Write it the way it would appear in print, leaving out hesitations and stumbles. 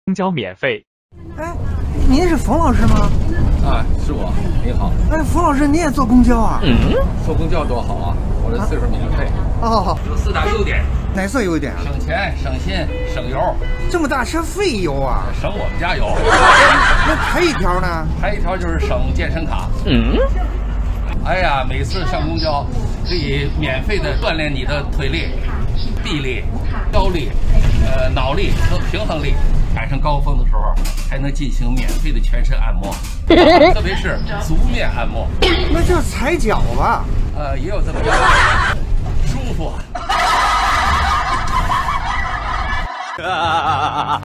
公交免费。 哎，您是冯老师吗？ 啊，是我。你好。 哎，冯老师，你也坐公交啊？ 坐公交多好啊！我这岁数免费。 哦， 有4大优点： 哪色优点啊？ 省钱、省心、省油。 这么大车费油啊？ 省我们家油。 那还一条呢？ 还一条就是省健身卡。哎呀，每次上公交可以免费的锻炼你的腿力、臂力、腰力、脑力和平衡力。赶上高峰的时候，还能进行免费的全身按摩，特别是足面按摩。 那叫踩脚吧？ 也有这么一个，舒服。